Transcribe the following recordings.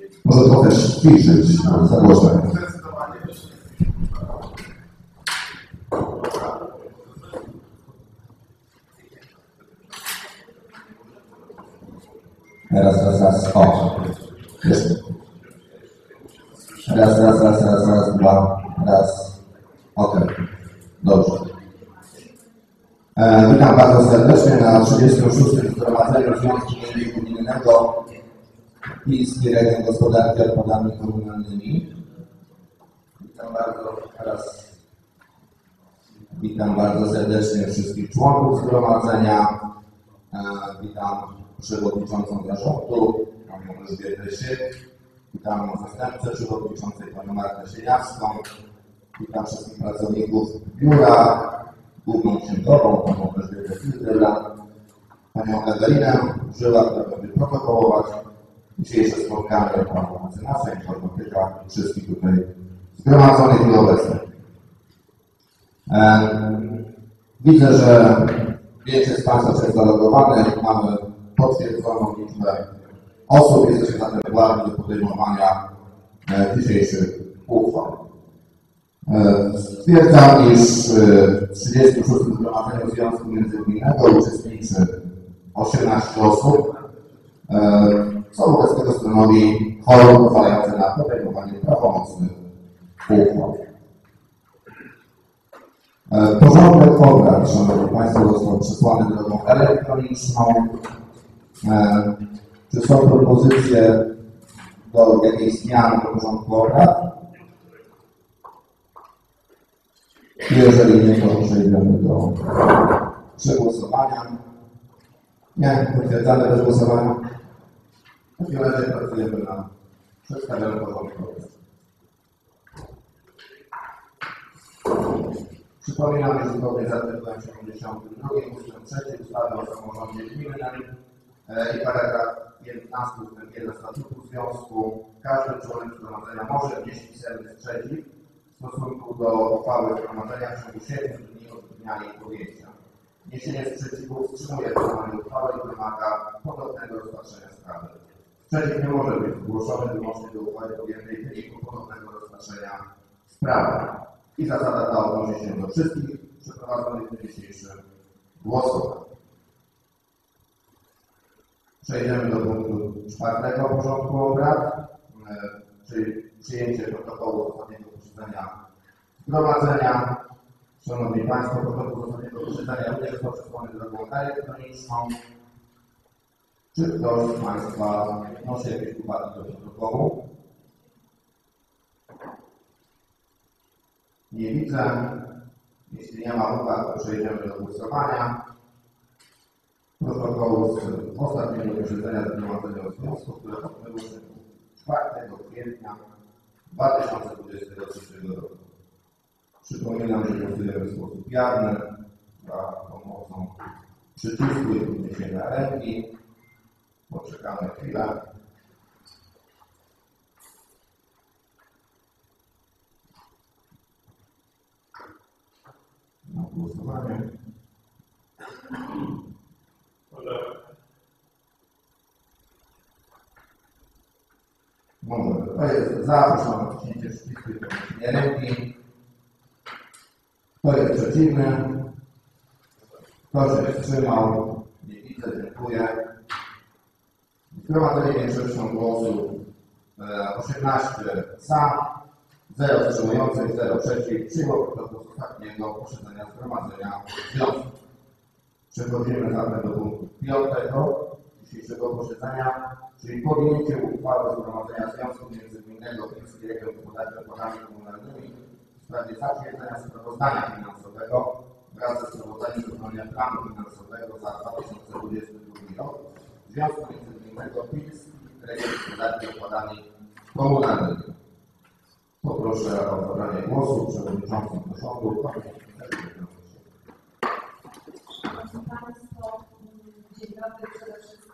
Może trochę ściszyć zagłoszenie. Raz. O. Jeszcze. Raz, dwa. Raz. Okej. Dobrze. Witam bardzo serdecznie na 36. Zgromadzeniu Związku Gminnego Pilski Region Gospodarki Odpadami Komunalnymi. Witam bardzo serdecznie wszystkich członków zgromadzenia. Witam przewodniczącą zarządu, panią Elżbietę Siek. Witam zastępcę przewodniczącej, panią Martę Sieniawską. Witam wszystkich pracowników biura, główną księgową, panią Elżbietę Fizdela, panią Ewelinę Żyła, która będzie protokołować dzisiejsze spotkanie, panią mecenasa, informatyka, wszystkich tutaj zgromadzonych i obecnych. Widzę, że większość z Państwa jest zalogowanych, mamy potwierdzoną liczbę osób, jesteśmy zatem władni do podejmowania dzisiejszych uchwał. Stwierdzam, iż w 36. Zgromadzeniu Związku Międzygminnego uczestniczy 18 osób, co wobec tego stanowi kworum pozwalające na podejmowanie prawomocnych uchwał. Porządek obrad, szanowni Państwo, został przesłany drogą elektroniczną. Czy są propozycje do jakiejś zmiany do porządku obrad? Jeżeli nie, to przejdziemy do przegłosowania. Nie, potwierdzamy bez głosowania. W takim razie pracujemy na przedstawionym porządku obrad. Przypominam, że zgodnie z artykułem 72 ust. 3 ustawy o samorządzie gminnym i paragraf 15 ust. 1 statutu związku, każdy członek zgromadzenia może wnieść pisemny sprzeciw w stosunku do uchwały zgromadzenia w ciągu 7 dni od dnia jej podjęcia. Wniesienie sprzeciwu wstrzymuje wykonanie uchwały i wymaga ponownego rozpatrzenia sprawy. Sprzeciw nie może być zgłoszony wyłącznie do uchwały podjętej w wyniku ponownego rozpatrzenia sprawy. I zasada ta odnosi się do wszystkich przeprowadzonych w dzisiejszym głosowaniu. Przejdziemy do punktu 4 porządku obrad, czyli przyjęcie protokołu ostatniego posiedzenia zgromadzenia. Szanowni Państwo, protokół ostatniego posiedzenia również został przesłany drogą elektroniczną. Czy ktoś z Państwa wnosi jakieś uwagi do protokołu? Nie widzę. Jeśli nie ma uwag, to przejdziemy do głosowania. Protokołu z ostatniego posiedzenia Zgromadzenia Związku, które odbyło się 4 kwietnia 2023 roku. Przypominam, że głosujemy w sposób jawny za pomocą przycisku i podniesienia ręki. Poczekamy chwilę. Na głosowanie. Może. To jest za, proszę o wciśnięcie przycisku i podniesienie ręki. Kto jest przeciwny? Kto się wstrzymał? Nie widzę, dziękuję. Zgromadzenie większością głosów 18 za, 0 wstrzymujących, 0 przeciw. Przyjęło protokół z ostatniego posiedzenia Zgromadzenia Związku. Przechodzimy zatem do punktu 5 dzisiejszego posiedzenia, czyli podjęcie uchwały Zgromadzenia Związku Międzygminnego Pilski Region Gospodarki Odpadami Komunalnymi w sprawie zatwierdzenia sprawozdania finansowego wraz ze sprawozdaniem wykonania planu finansowego za 2022 rok Związku Międzygminnego Pilski Region Gospodarki Odpadami Komunalnymi. Poproszę o zabranie głosu przewodniczącą zarządu. Szanowni Państwo, dzień dobry przede wszystkim.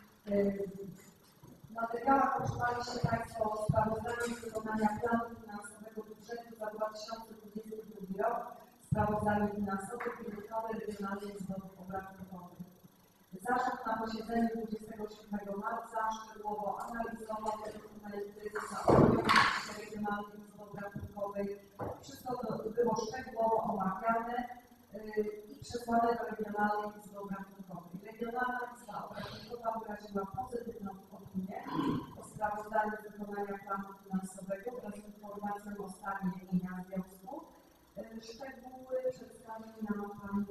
W materiałach otrzymaliście Państwo sprawozdanie z wykonania planu finansowego budżetu za 2022 rok, sprawozdanie finansowe i uchwały Regionalnej Izby Obrachunkowej. Zarząd na posiedzeniu 27 marca szczegółowo analizował te dokumenty prezesa Regionalnej Izby Obrachunkowej. Wszystko to było szczegółowo omawiane i przesłane do Regionalnej Izby Obrachunkowej. Regionalna Izba Obrachunkowa wyraziła pozytywną opinię o sprawozdaniu wykonania planu finansowego wraz z informacją o stanie mienia związku. Szczegóły przedstawi nam Pani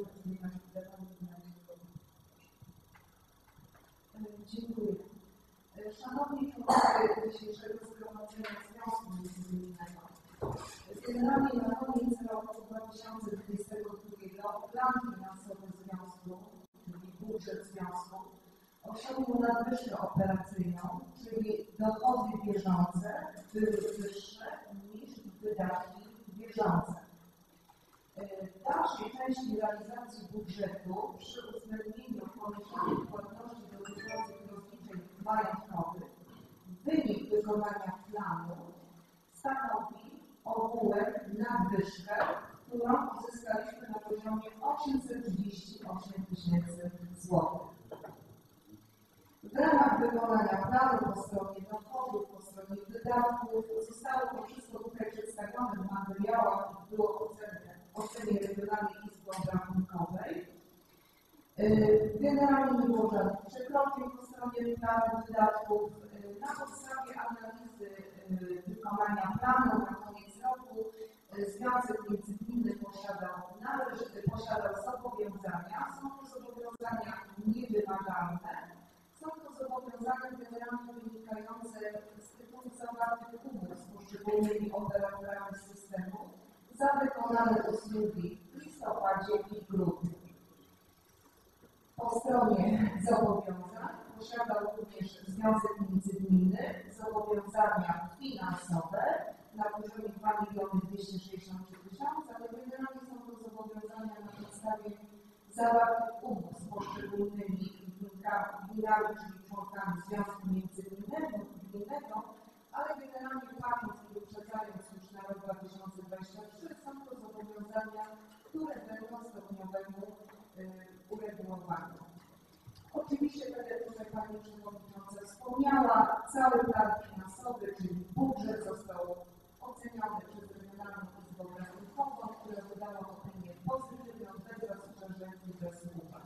Dziękuję. Szanowni członkowie dzisiejszego zgromadzenia Związku Międzynarodowego. Generalnie na koniec roku 2022 plan finansowy Związku, czyli budżet Związku, osiągnął nadwyżkę operacyjną, czyli dochody bieżące były wyższe niż wydatki bieżące. W dalszej części realizacji budżetu przy uwzględnieniu poniesionych płatności dotyczących rozliczeń majątkowych wynik wykonania planu stanowi ogółem nadwyżkę, którą uzyskaliśmy na poziomie 838 000 zł. W ramach wykonania planu po stronie dochodów, po stronie wydatków zostało to wszystko tutaj przedstawione w materiałach, było ocenie Regionalnej Izby Obrachunkowej. Generalnie nie było żadnych przekroczeń po stronie planu wydatków. Na podstawie analizy wykonania planu na koniec roku Związek Międzygminny posiadał zobowiązania. Są to zobowiązania niewymagalne. Są to zobowiązania generalnie wynikające z tytułu zawartych umów z poszczególnymi operatorami systemu za wykonane usługi w listopadzie i grudniu. Po stronie zobowiązań posiadał również Związek Międzygminny zobowiązania finansowe na poziomie 2 263 000, ale generalnie są to zobowiązania na podstawie zawartych umów z poszczególnymi gminami, czyli członkami Związku Międzygminnego, ale generalnie patrząc i wyprzedzając już na rok 2023, są to zobowiązania, które będą stopniowemu uregulowaniu. Oczywiście, tak jak tutaj Pani Przewodnicząca wspomniała, cały plan finansowy, czyli budżet został oceniony przez Regionalną Izbę Obrachunkową, która wydała opinię pozytywną, bez zastrzeżeń i bez uwag.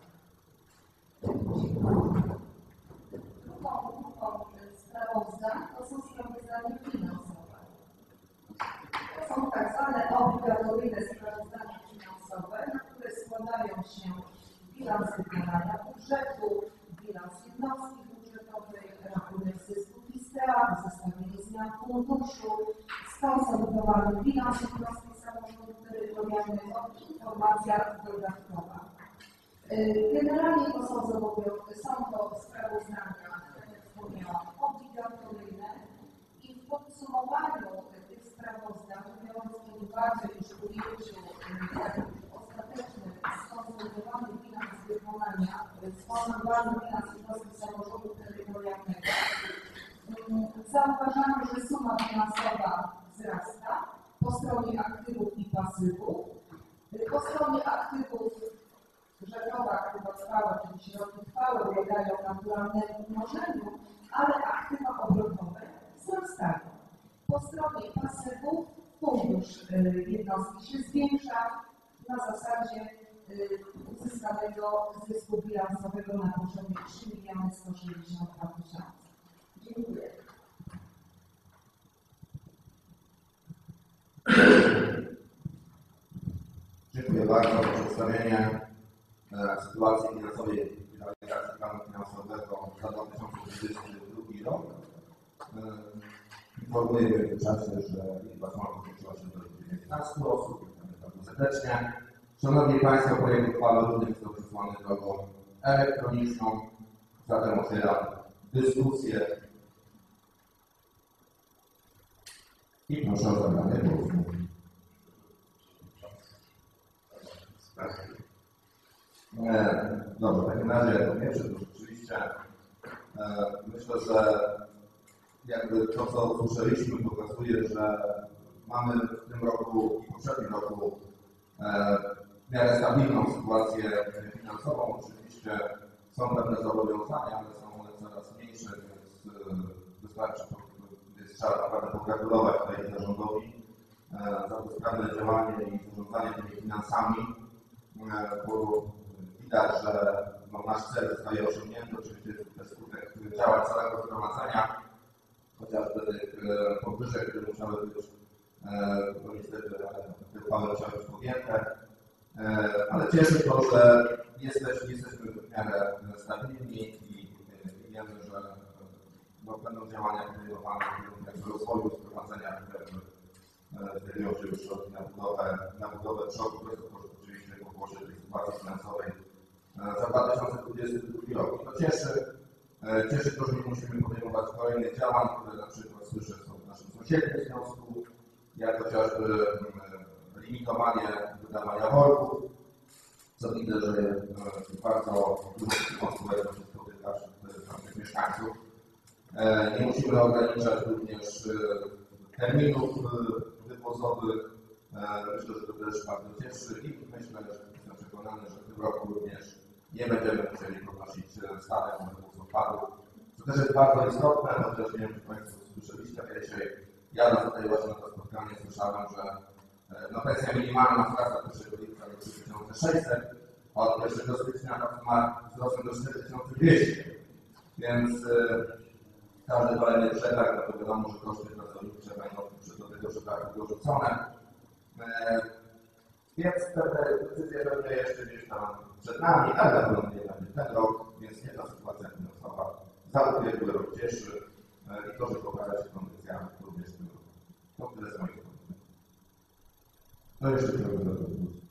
Drugą grupą sprawozdań to są sprawozdania finansowe. To są tak zwane obligatoryjne sprawozdania finansowe, na które składają się bilans wykonania budżetu, bilans jednostki budżetowej, rachunek zysku i strat, zestawienie zmian funduszu, skonsolidowany bilans jednostki samorządu terytorialnego i informacja dodatkowa. Generalnie to są to sprawozdania, tak jak wspomniałam, obligatoryjne i w podsumowaniu tych sprawozdań, biorąc pod uwagę już w ujęciu ostatecznym skonsolidowany bilans wykonania, skonsolidowany bilans jednostki samorządu terytorialnego, zauważamy, że suma finansowa wzrasta po stronie aktywów i pasywów. Po stronie aktywów rzeczowa, długotrwała, czyli środki trwałe ulegają naturalnemu mnożeniu, ale aktywa obrotowe wzrastają. Po stronie pasywów fundusz jednostki się zwiększa na zasadzie uzyskanego zysku bilansowego na poziomie 3 162 000. Dziękuję. Dziękuję bardzo za przedstawienie sytuacji finansowej i realizacji planu finansowego za 2022 rok. Informuję w międzyczasie, że liczba członków zwiększyła się do 19 osób. Witamy bardzo serdecznie. Szanowni Państwo, projekt uchwały również został przesłany drogą elektroniczną. Zatem otwieram dyskusję i proszę o zabranie głosu. Dobrze, w takim razie po pierwsze, to rzeczywiście myślę, że jakby to, co usłyszeliśmy, pokazuje, że mamy w tym roku i w poprzednim roku w miarę stabilną sytuację finansową. Oczywiście są pewne zobowiązania, ale są one coraz mniejsze, więc wystarczy trzeba naprawdę pogratulować tutaj zarządowi za to sprawne działanie i zarządzanie tymi finansami, bo widać, że nasz cel zostaje osiągnięty. Oczywiście jest to skutek działań całego zgromadzenia, chociażby tych podwyżek, które musiały być, to niestety te uchwały musiały być podjęte, ale cieszy to, że jesteśmy w miarę stabilni i wiemy, że będą działania podejmowane w rozwoju zgromadzenia, które znajdują się już środki na budowę przodu, to jest oczywiście w pokłosie tej sytuacji finansowej za 2022 rok. I to cieszy to, że nie musimy podejmować kolejnych działań, które na przykład słyszę są w naszym sąsiednim związku, jak chociażby limitowanie wydawania worków, co widzę, że jest bardzo dużą społeczność spotyka wśród mieszkańców. Nie musimy ograniczać również terminów wywozowych. Myślę, że to też bardzo cieszy i myślę, że jestem przekonany, że w tym roku również nie będziemy musieli podnosić stawek na wywóz odpadów. To też jest bardzo istotne, chociaż nie wiem, czy Państwo słyszeliście, ale dzisiaj jadąc tutaj właśnie na to spotkanie słyszałem, że pensja minimalna wzrasta 1 lipca do 3600, a od 1 stycznia wzrosła do 4200. Więc każdy kolejny przetarg, no to wiadomo, że koszty pracownicze będą do tego przetargu dorzucone. Więc te decyzje będą jeszcze gdzieś tam przed nami, ale na pewno nie będzie ten rok, więc nie ta sytuacja finansowa za ubiegły rok cieszy i to, że poprawia się kondycja również w tym roku. To tyle z mojej strony. No jeszcze chciałbym do tego.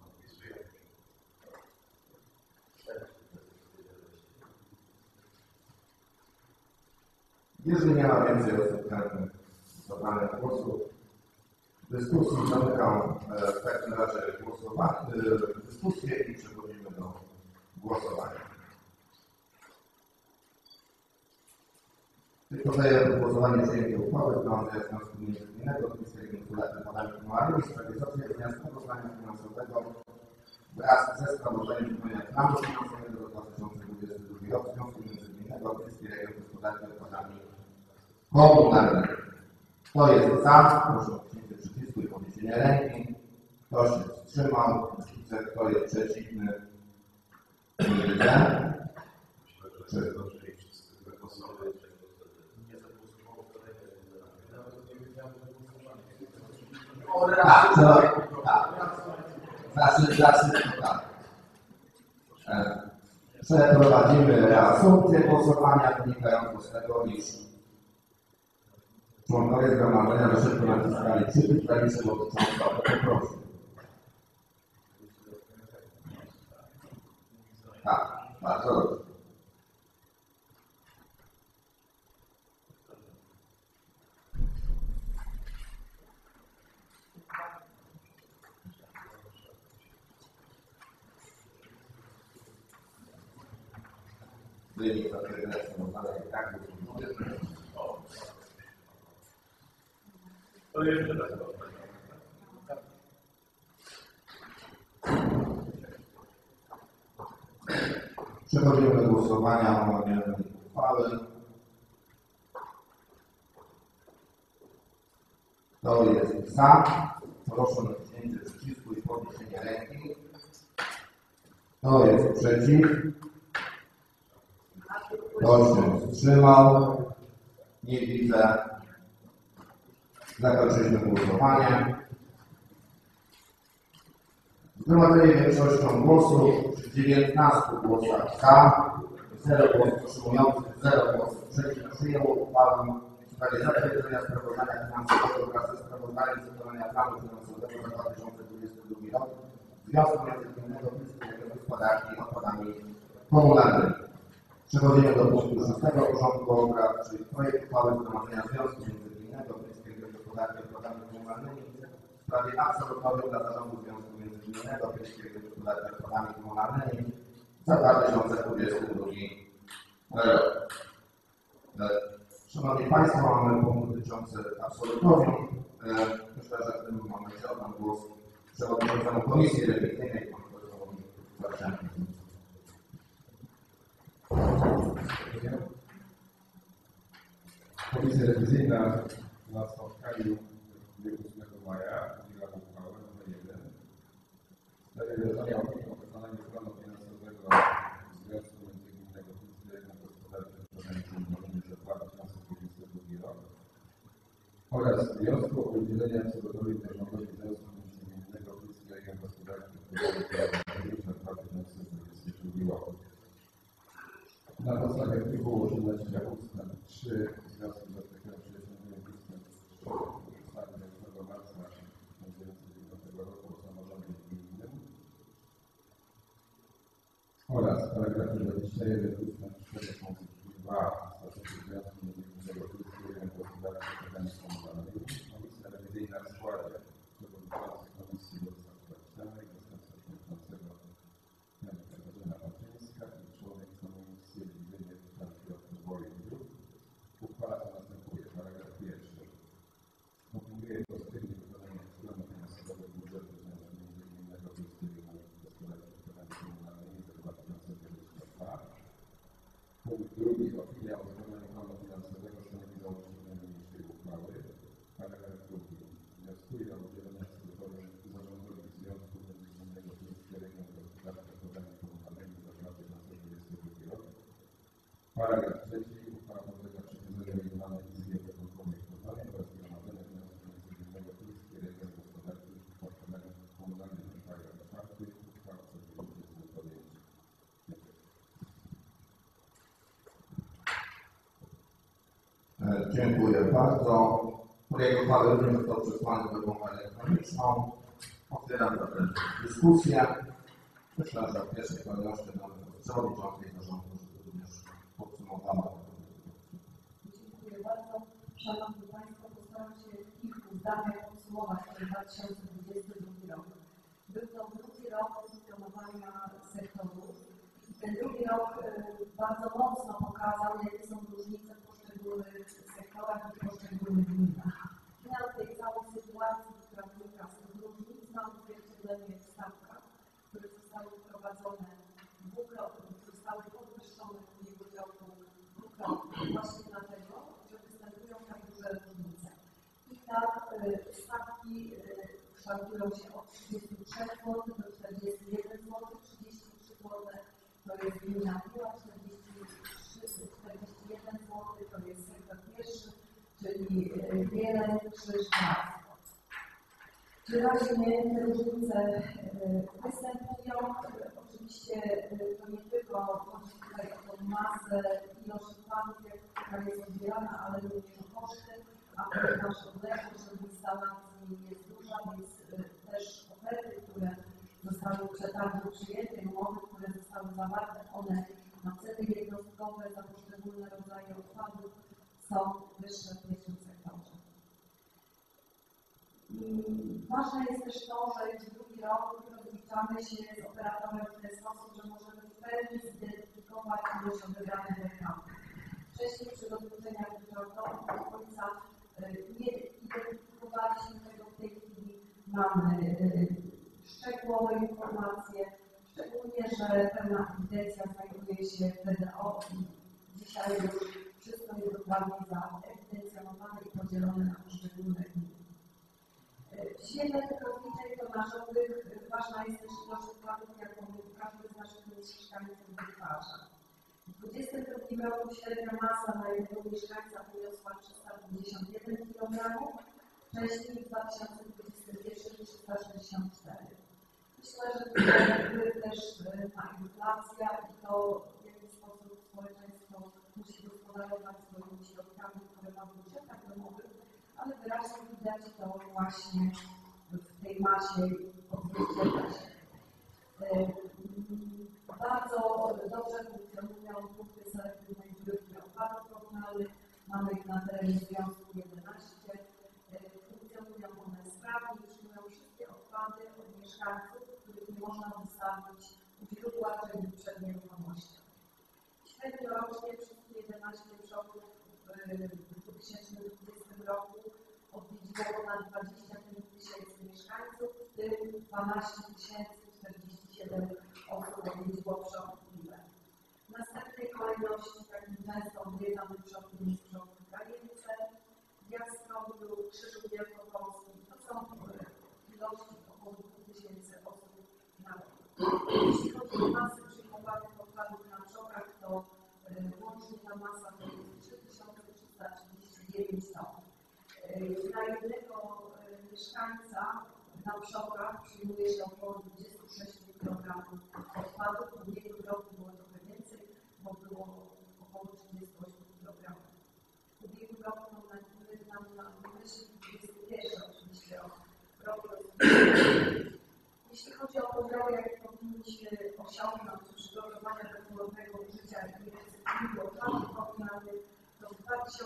Jeżeli nie ma więcej osób chętnych do zabrania głosu, dyskusji zamykam w takim razie dyskusję i przechodzimy do głosowania. Podaję do głosowania przyjęcie uchwały wprowadzającej związku międzynarodowego Komisji Gospodarki Podami Komunalnymi w sprawie zatwierdzenia sprawozdania finansowego wraz ze sprawozdaniem wykonania planu finansowego do 2022 roku Związku Międzynarodowego Komisji Gospodarki Odpadami Komunalnymi. Kto jest za? Proszę o wciśnięcie przycisku i podniesienie ręki. Kto się wstrzymał? Kto jest przeciwny? Nie widzę. Przeprowadzimy reasumpcję głosowania wynikającą z tego, iż członkowie zgromadzenia na szybko naciskali przycisk graniczny dotyczący poprosu. Tak, bardzo dobrze. Wynik zatwierdzenia sprawozdania i tak był pozytywny. To jeszcze raz. Przechodzimy do głosowania o omawianej uchwały. Kto jest za? Proszę o naciśnięcie przycisku i podniesienie ręki. Kto jest przeciw? Kto się wstrzymał? Nie widzę. Zakończyliśmy głosowanie. Zgromadzenie większością głosów przy 19 głosach za, 0 głosów wstrzymujących, 0 głosów przeciw przyjęło uchwałę w sprawie zatwierdzenia sprawozdania finansowego wraz ze sprawozdaniem z wykonania planu finansowego za 2022 rok Związku Międzynarodowego Komisji Gospodarki Odpadami Komunalnymi. Przechodzimy do punktu 6 porządku obrad, czyli projekt uchwały Zgromadzenia Związku Międzynarodowego Komisji Gospodarki Odpadami Komunalnymi w sprawie absolutorium dla zarządu Związku Międzynarodowego Komisji Gospodarki Odpadami Komunalnymi za 2022 rok. Szanowni Państwo, mamy punkt dotyczący absolutorium. Myślę, że w tym momencie oddam głos przewodniczącemu Komisji Rewizyjnej, panu profesorowi Warszawie. Komisja Rewizyjna Na spotkaniu w dniu 8 maja udzielamy uchwałę nr 1 w sprawie wyrażenia opinii o wykonaniu planu finansowego Związku Międzygminnego Kulturalnego Gospodarczego Programu za 2022 rok oraz wniosku o udzielenie absolutorium zarządowi Związku Międzygminnego Kulturalnego Gospodarczego Programu za 2022 rok. Na podstawie artykułu 18 ust. 3 w związku z artykułem 69 ust. 3 ustawy z 8 marca 2009 roku o samorządzie gminnym oraz paragrafie 21 ust. 4 punkt 2 statutu Związku Międzynarodowego Kulturalnego Gospodarczego Programu Komunalnego Komisja rewizyjna w składzie przewodniczący Komisji do Spraw Społecznych, zastępca przewodniczącego Katarzyna Baczyńska i członek Komisji Rewizyjnej do Spraw Rozwoju uchwala co następuje. Paragraf 1. Opiniuje pozytywnie wykonanie planu finansowego budżetu Związku Międzynarodowego Kulturalnego Gospodarczego Programu Komunalnego za 2022. Punkt 2. Opinia o wykonaniu planu finansowego stanowi załącznik niniejszej uchwały. Paragraf 2. Wnioskuje o udzielenie absolutorium zarządowi Związku Międzynarodowego Kulturalnego Gospodarczego Programu Komunalnego za 2022 rok. Paragraf 3. Uchwała podlega przekazaniu regionalnej Izbie Obrachunkowej w Poznaniu oraz Zgromadzenia Związku Międzynarodowego Kulturalnego Gospodarczego Programu Komunalnego. Paragraf 4. Uchwała przewodniczący jest do podjęcia. Dziękuję bardzo. Projekt uchwały również został przesłany drogą elektroniczną. Otwieram zatem dyskusję. Myślę, że w pierwszej kolejności przewodniczącej zarządu, żeby również podsumowano. Dziękuję bardzo. Szanowni Państwo, postaram się w kilku zdaniach podsumować ten 2022 rok. Był to drugi rok funkcjonowania sektoru i ten drugi rok bardzo mocno pokazał, jakie są różnice w poszczególnych sektorach i w poszczególnych gminach. I na tej całej sytuacji, która wynika z tych różnic, mam odzwierciedlenie w stawkach, które zostały wprowadzone dwukrotnie, zostały podwyższone w ubiegłym roku dwukrotnie, właśnie dlatego, że występują tak duże różnice. I tak stawki kształtują się od 33 zł do 41 zł, 33 zł to jest gmina Piła, 41 zł to jest sektor pierwszy, czyli Wieleń, Krzyż, Marzło. Wyraźnie te różnice występują. Oczywiście to nie tylko chodzi tutaj o tą masę, ilość odpadów, jaka jest odbierana, ale również o koszty, a ponieważ odległość od instalacji jest duża, więc też oferty, które zostały w przetargu przyjęte, umowy, które zostały zawarte, one na ceny jednostkowe za poszczególne rodzaje odpadów są wyższe w pierwszym sektorze. Ważne jest też to, że już drugi rok rozliczamy się z operatorem w ten sposób, że możemy w pełni zidentyfikować ilość odebranych reklam. Wcześniej przy rozliczeniach budżetowych do końca nie identyfikowaliśmy tego, w tej chwili mamy szczegółowe informacje, szczególnie, że pełna ewidencja znajduje się w BDO i dzisiaj już wszystko jest dokładnie zaewidencjonowane i podzielone na poszczególne gminy. W świetle tych rozliczeń tonażowych ważna jest też ilość odpadów, jaką każdy z naszych mieszkańców wytwarza. W 2022 roku średnia masa na jednego mieszkańca wyniosła 351 kg, wcześniej w 2021 364. Myślę, że tutaj wpływ też na inflacja i to, w jaki sposób społeczeństwo musi gospodarować swoimi środkami, które ma w budżetach domowych, ale wyraźnie widać to właśnie w tej masie odzwierciedla się. Bardzo dobrze funkcjonują punkty selektywnej zbiórki odpadów komunalnych. Mamy ich na terenie związku 11. Funkcjonują one sprawnie, przyjmują wszystkie odpady od mieszkańców, których nie można wystawić u źródła, czyli przed nieruchomością. Średnio rocznie wszystkie 11 przodów w 2020 roku odwiedziło ponad 25 000 mieszkańców, w tym 12 047 osób odwiedziło przodów Piłę. W następnej kolejności takim często odwiedzanym przodkiem jest przodek Krajewce, w Jastrowiu, Krzyżu Wielkopolskim. To są ilości około 2000 osób na rok. Jeśli chodzi o masę przyjmowanych odpadów na czokach, to łącznie ta masa to jest 3339 ton. Na jednego mieszkańca na Przokach przyjmuje się około 26 kg odpadów. W ubiegłym roku było trochę więcej, bo było około 38 kg. W ubiegłym roku mam na myśli 21 oczywiście rok rozwoju. Jeśli chodzi o podziały, jakie powinniśmy osiągnąć przy przygotowaniu do ponownego użycia i recyklingu odpadów komunalnych, to w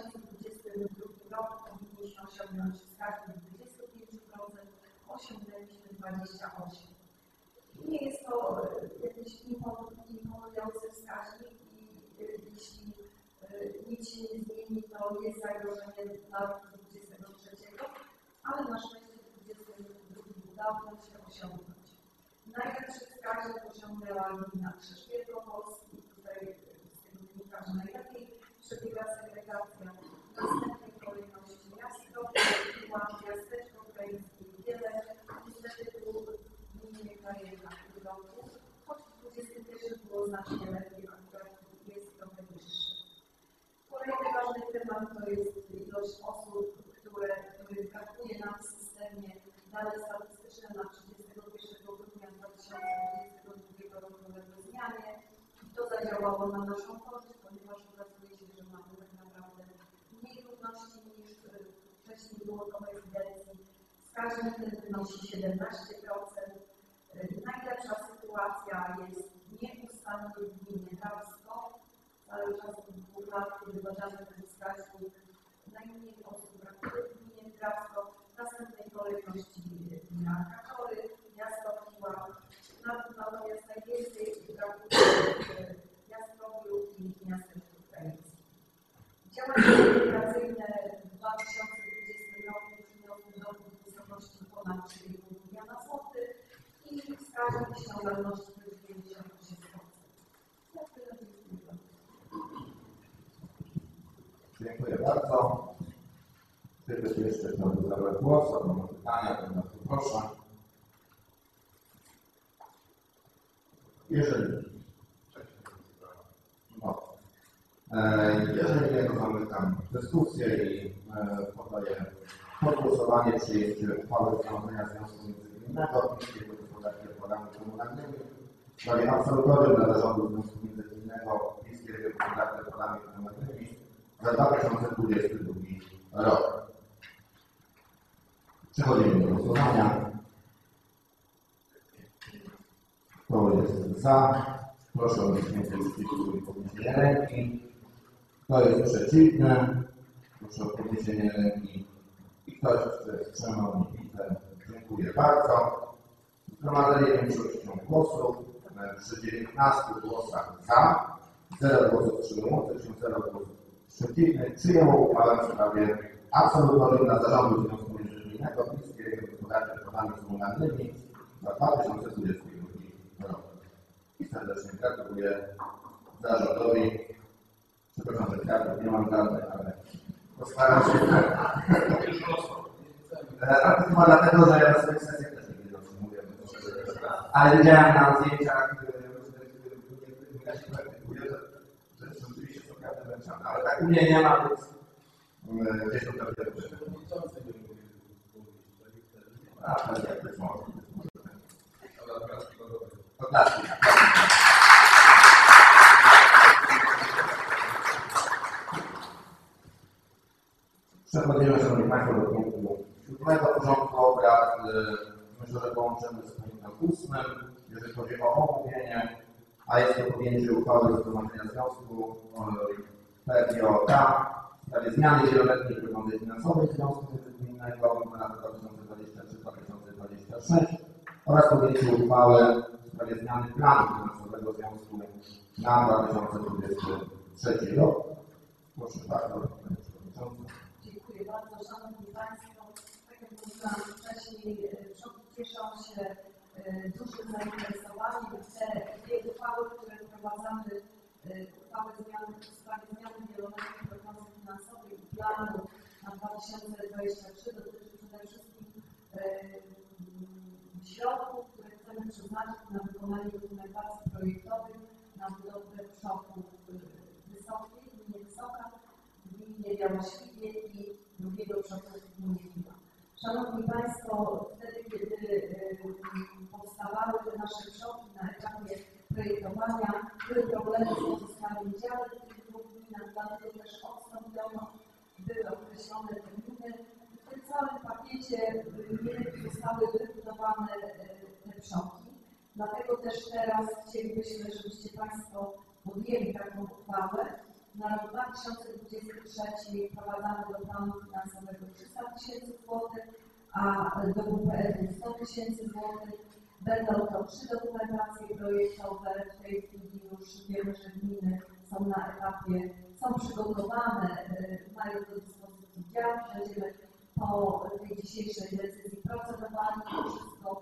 2022 roku powinniśmy osiągnąć wskaźnik 25%, osiągnęliśmy 28%. Nie jest to jakiś imponujący wskaźnik i jeśli nic się nie zmieni, to jest zagrożenie na rok 2023, ale na szczęście w 2022 udało nam się osiągnąć. Najlepszy wskaźnik osiągnęła gmina Krzyż Wielkopolski. Tutaj z tego wynika, że najlepiej przebiega segregacja. W następnej kolejności miasto, miasteczko ukraińskie i wiele. Niestety tu nie kraje na tym roku, choć w 2021 było znacznie lepiej, akurat jest trochę wyższy. Kolejny ważny temat to jest ilość osób, których brakuje nam w systemie. Dane statystyczne na 31 grudnia 2022 roku uległy zmianie i to zadziałało na naszą korzyść, ponieważ okazuje się, że mamy tak naprawdę mniej ludności niż wcześniej było do ewidencji. Wskaźnik ten wynosi 17%. Najlepsza sytuacja jest nieustannie w gminie Drawsko. Cały czas od 2 lat, kiedy badamy ten wskaźnik, najmniej osób brakuje w gminie Drawsko. W następnej kolejności gmina Kaczory, miasto Piła, natomiast najwięcej brakuje w Jastrowiu i miasteczku ukraińskim. Działania integracyjne w 2020 roku przyniosły dochód w wysokości ponad 3,5 miliona złotych i wskaźnik ściągalności to jest 98%. Dziękuję bardzo. Czy ktoś jeszcze chciałby zabrać głos, albo ma pytania, to bardzo proszę. Jeżeli nie, to zamykam dyskusję i podaję pod głosowanie przyjęcie uchwały Zgromadzenia Związku Międzygminnego Miejskiego Gospodarki Odpadami Komunalnymi w sprawie absolutorium dla Zarządu Związku Międzygminnego Miejskiego Gospodarki Odpadami Komunalnymi za 2022 rok. Przechodzimy do głosowania. Kto jest za? Proszę o naciśnięcie przycisku i podniesienie ręki. Kto jest przeciwny? Proszę o podniesienie ręki. I ktoś się wstrzymał, nie widzę. Dziękuję bardzo. Zgromadzenie większością głosów przy 19 głosach za, 0 głosów wstrzymujących się, 0 głosów przeciwnych przyjęło uchwałę w sprawie absolutorium dla Zarządu Związku Międzygminnego Miejskiego Gospodarki Odpadami Komunalnymi za 2022 rok. I serdecznie gratuluję zarządowi. Przepraszam, że kwiatów nie mam żadnych, ale postaram się. Ale chyba dlatego, że ja na swoich sesjach też nie otrzymuję. Ale widziałem na zdjęciach, że ja się praktykuje, że rzeczywiście są kwiaty męczane. Ale tak u mnie nie ma, więc gdzieś to pewnie muszę. A, tak jak być może. Odlaski. Przechodzimy, Szanowni Państwo, do punktu 7 porządku obrad. Myślę, że połączymy z punktem 8, jeżeli chodzi o omówienie, a jest to podjęcie uchwały Zgromadzenia Związku PGOK w sprawie zmiany wieloletniej prognozy finansowej Związku Międzygminnego na lata 2023-2026 oraz podjęcie uchwały w sprawie zmiany planu finansowego Związku na 2023 rok. Proszę bardzo, Panie Przewodniczący. Dziękuję bardzo. Szanowni Państwo, tak jak mówiłam wcześniej, cieszą się dużym zainteresowaniem. Te dwie uchwały, które wprowadzamy, uchwały w sprawie zmiany wieloletniej prognozy finansowej i planu na 2023-2026 2023 dotyczy przede wszystkim środków, które chcemy przeznaczyć na wykonanie dokumentacji projektowej na budowę przodu Wysokiej, gminie Wysoka, gminie Białośliwie i drugiego przodu w gminie Piła. Szanowni Państwo, wtedy kiedy powstawały te nasze przoki na etapie projektowania, były problemy z pozyskaniem działek w tych dwóch gminach, dlatego też odstąpiono, były określone terminy. W tym całym pakiecie nie zostały wybudowane te przoki. Dlatego też teraz chcielibyśmy, żebyście Państwo podjęli taką uchwałę. Na rok 2023 wprowadzamy do planu finansowego 300 000 złotych, a do WPR 100 000 złotych. Będą to 3 dokumentacje projektowe. W tej chwili już wiemy, że gminy są na etapie, są przygotowane, mają do dyspozycji dział. Będziemy po tej dzisiejszej decyzji procedowali to wszystko.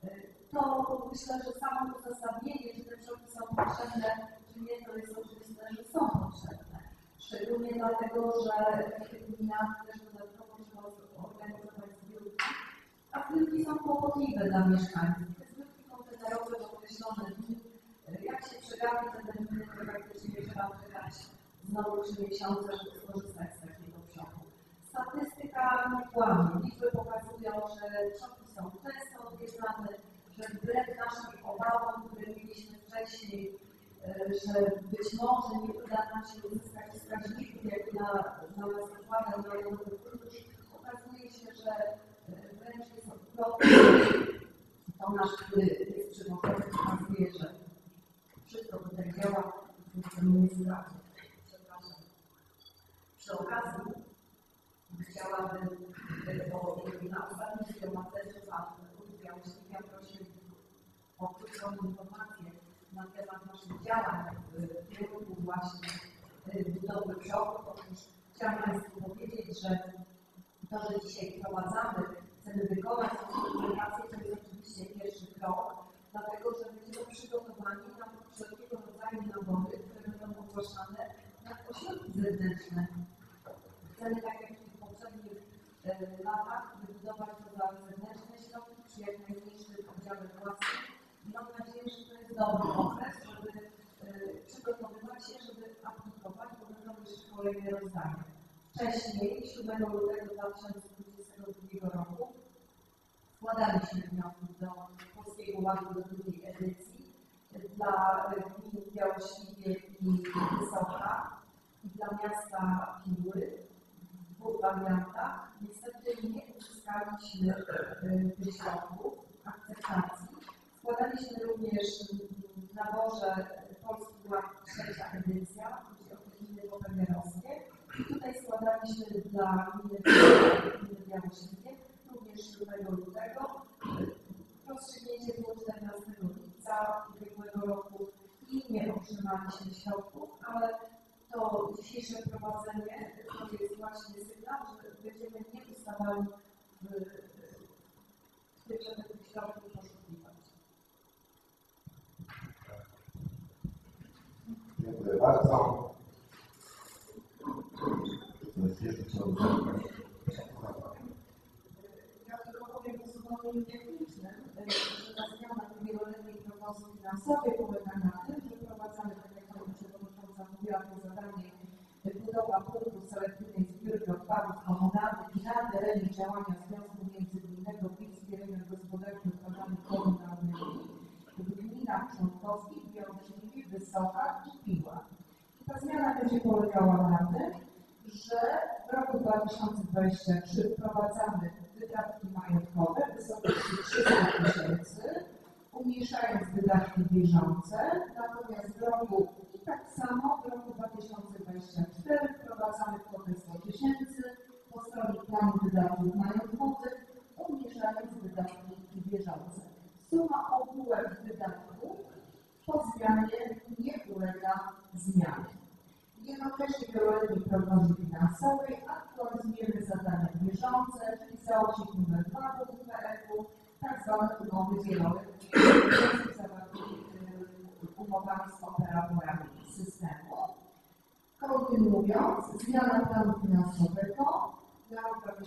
To myślę, że samo uzasadnienie, czy te przoki są potrzebne, czy nie, to jest oczywiste, że są potrzebne. Szczególnie dlatego, że w tych gminach też dodatkowo trzeba organizować zbiórki, a zbiórki są kłopotliwe dla mieszkańców. Te zbiórki kontenerowe w określone dni, jak się przegapi te terminy, to praktycznie trzeba czekać znowu 3 miesiące, żeby skorzystać z takiego przoku. Statystyka nie kłamie. Liczby pokazują, że przoki są często odwiedzane, że wbrew naszym obawom, które mieliśmy wcześniej, że być może nie uda nam się uzyskać wskaźników, jak na nas zakładał Narodowy Fundusz, okazuje się, że wręcz jest odwrotnie. To nasz, który jest przygotowy, pokazuje, że wszystko tutaj działa i funkcjonuje sprawnie. Przepraszam. Przy okazji chciałabym, bo na ostatnim zgromadzeniu Białośliwia prosił o krótką informację na temat naszych działań w kierunku właśnie budowy przodu. Otóż chciałam Państwu powiedzieć, że to, że dzisiaj wprowadzamy, chcemy wykonać tę dokumentację, to jest oczywiście pierwszy krok, dlatego że będziemy przygotowani na wszelkiego rodzaju nabory, które będą ogłaszane na ośrodki zewnętrzne. Chcemy, tak jak w poprzednich latach, wybudować to za zewnętrzne środki przy jak najmniejszym oddziale własnym. Mam nadzieję, że to jest dobry okres, żeby przygotowywać się, żeby aplikować, bo będą jeszcze kolejne rozdania. Wcześniej, 7 lutego 2022 roku, składaliśmy wnioski do Polskiego Ładu do drugiej edycji dla gmin Białośliwie i Wysoka i dla miasta Piły w dwóch wariantach. Niestety nie uzyskaliśmy tych środków akceptacji. Składaliśmy również w naborze Polski Ład trzecia edycja, chodzi o te gminy popegeerowskie. I tutaj składaliśmy dla gminy Białośliwie również 7 lutego. Rozstrzygnięcie było 14 lipca ubiegłego roku i nie otrzymaliśmy środków, ale to dzisiejsze prowadzenie to jest właśnie sygnał, że będziemy nie ustawali w tym, żeby tych środków poszukiwać. Dziękuję bardzo. Jeszcze chciałbym zapytać. Ja tylko powiem o zupełnie technicznym, że ta zmiana wieloletniej prognozy finansowej polega na tym, że wprowadzamy, tak jak Pani Przewodnicząca mówiła, to zadanie budowa punktu selektywnej zbiórki odpadów komunalnych na terenie działania Związku Międzygminnego w wspieraniu gospodarki odpadami komunalnymi w gminach członkowskich Białośliwie, Wysoka i Piła. Ta zmiana będzie polegała na tym, że w roku 2023 wprowadzamy wydatki majątkowe w wysokości 300 000, umniejszając wydatki bieżące, natomiast w roku i tak samo w roku 2024 wprowadzamy kwotę 100 000 po stronie planu wydatków majątkowych, umniejszając wydatki bieżące. Suma ogółem wydatków po zmianie nie ulega zmianie. Jednocześnie wieloletniej prognozy finansowej aktualizujemy zadania bieżące, czyli załącznik nr 2 do WPF-u, tak zwane umowy wieloletnie zawarte umowami z operatorami systemu. Kontynuując, zmiana planu finansowego na rok 2023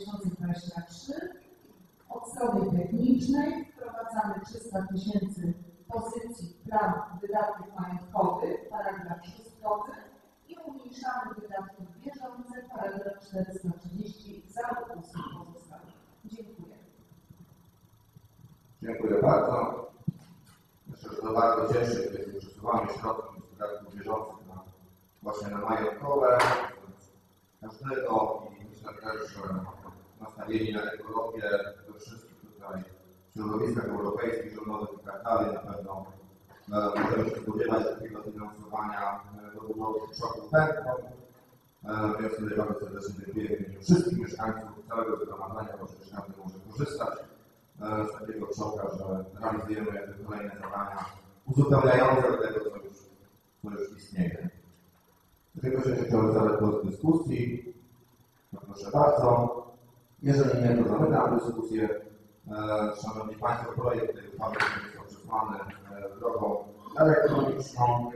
2023. Od strony technicznej wprowadzamy 300 000 pozycji plan wydatków majątkowych, paragraf 6 i umniejszamy wydatki bieżące, paragraf 430 za usług pozostałych. Dziękuję. Dziękuję bardzo. Myślę, że to bardzo cieszy, kiedy przesuwamy środki z wydatków bieżących właśnie na majątkowe każdego i myślę też, że nastawieni na ekologię we wszystkich tutaj środowiskach europejskich, rządowych i tak dalej, na pewno możemy się spodziewać takiego finansowania do szoku tempą. Więc tutaj bardzo serdecznie dziękuję w imieniu wszystkich mieszkańców całego zgromadzenia, bo przecież każdy może korzystać z takiego szoka, że realizujemy kolejne zadania uzupełniające do tego, co już istnieje. Tylko się chciałem zabrać głos w dyskusji. Proszę bardzo. Jeżeli nie, to zamykam dyskusję. Szanowni Państwo, projekt tej uchwały został przesłany drogą elektroniczną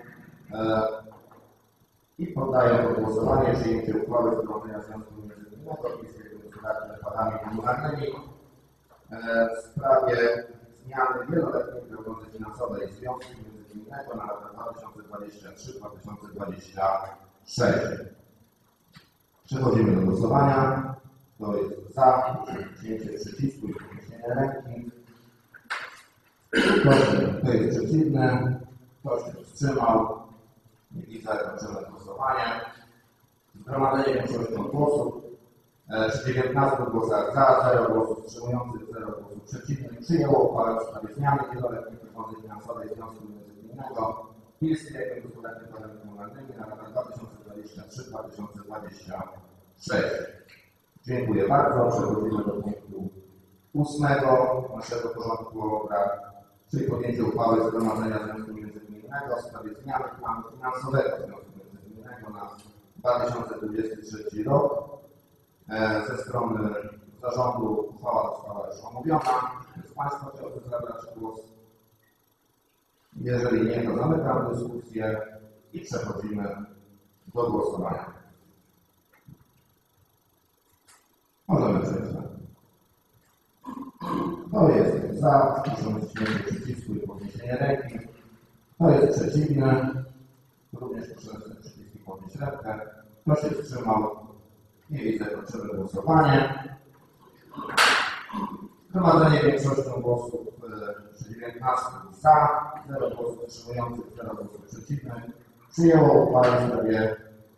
i poddaję pod głosowanie przyjęcie uchwały Zgromadzenia Związku Międzynarodowego Miejskiego Gospodarki Odpadami Komunalnymi w sprawie zmiany wieloletniej prognozy finansowej Związku Międzynarodowego na lata 2023-2026. Przechodzimy do głosowania. Kto jest za przyjęcie przycisku i podniesienie ręki? Kto jest przeciwny? Kto się wstrzymał? Nie widzę, kończymy głosowanie. Zgromadzenie większością głosów. Przy 19 głosach za, 0 głosów wstrzymujących, 0 głosów przeciwnych przyjęło uchwałę w sprawie zmiany wieloletniej prognozy finansowej Związku Międzynarodowego Miejskiego Gospodarki Odpadami Komunalnymi na lata 2023-2026. Dziękuję bardzo. Przechodzimy do punktu 8 naszego porządku obrad, czyli podjęcie uchwały Zgromadzenia Związku Międzynarodowego w sprawie zmiany planu finansowego Związku Międzynarodowego na 2023 rok. Ze strony zarządu uchwała została już omówiona. Czy Państwo chciałby zabrać głos? Jeżeli nie, to zamykam dyskusję i przechodzimy do głosowania. Możemy przejść. Kto jest za, proszę nacisnąć przycisku i podniesienie ręki. Kto jest przeciwny, również proszę nacisnąć przycisk i podnieść rękę. Kto się wstrzymał? Nie widzę, kończymy głosowanie. Zgromadzenie większością głosów przy 19 za, 0 głosów wstrzymujących, 0 głosów przeciwnych przyjęło uchwałę w sprawie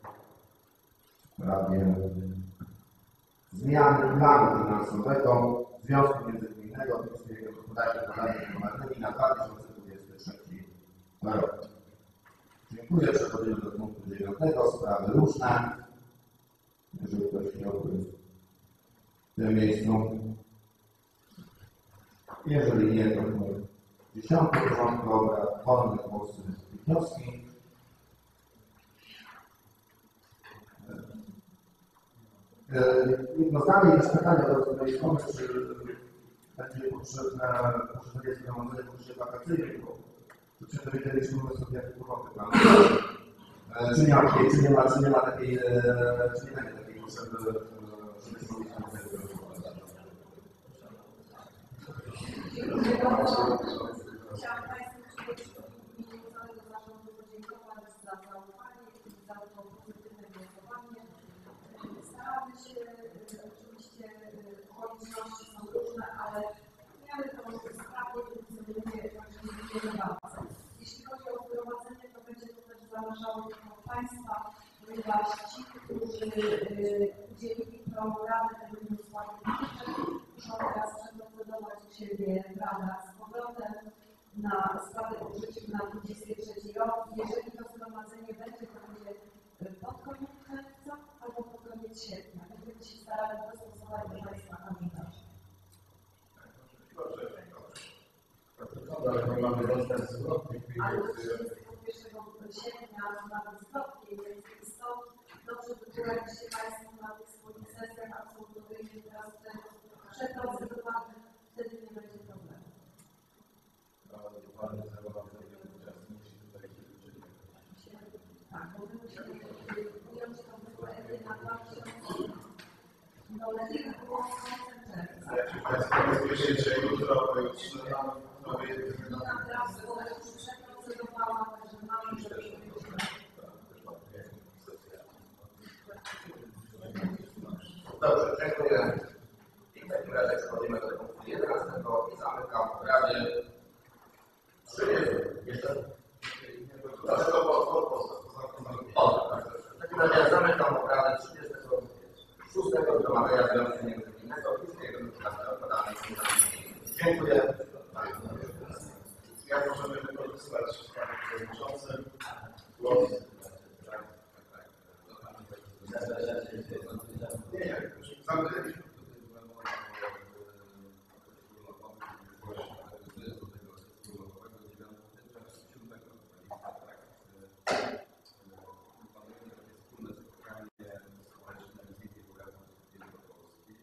zmiany planu finansowego Związku Międzynarodowego Miejskiego Gospodarki Odpadami Komunalnymi na 2023 rok. Dziękuję. Przechodzimy do punktu 9. Sprawy różne. Jeżeli ktoś chciałby w tym miejscu. Jeżeli nie, to punkt 10. porządku obrad, wolne głosy i wnioski. Jedno zdanie jest pytanie do mojej strony, czy będzie potrzebne zgromadzenie w okresie wakacyjnym, bo to się dowiedzieliśmy sobie, jakie kłopoty tam. Czy nie ma takiej potrzeby, żebyśmy mieli tam Chciałam Państwu w imieniu całego zarządu podziękować za zaufanie i za to pozytywne głosowanie. Staramy się, oczywiście okoliczności są różne, ale w miarę to sprawnie funkcjonuje, także dziękujemy bardzo. Jeśli chodzi o wprowadzenie, to będzie to też zależało od Państwa, ponieważ ci, którzy udzielili rady tego wniosku, muszą teraz przeprocedować u siebie w ramach z powrotem na sprawę użyciu na 23 rok. Jeżeli to zgromadzenie będzie, to będzie pod koniec czerwca albo pod koniec sierpnia. Będziemy się starali dostosować do Państwa komentarzy. Ale my mamy dostać zwrotnie. Ale do 31 sierpnia mamy zwrotnie, więc to dobrze by było, jakbyście Państwo na tych swoich sesjach absolutnych teraz przeprocedowali, wtedy nie będzie problemu. Tak, bo my musimy ująć tą wypłatę na 2023 Dolnego było z końcem czerwca. Jak się Państwo rozbierzecie jutro, pojutrze, nowy jedyny No naprawdę, bo już przeprocedowałam, także mamy, że Dobrze, dziękuję. I w takim razie przechodzimy do punktu 11 i zamykam obrady. 30. Jeszcze? Dlaczego w takim razie zamykam obrady 36 zgromadzenia Związku Niegrzecznego Bliskiego podane. Dziękuję. jak możemy wykorzystać z Panem Przewodniczącym głos. Nie, zamknę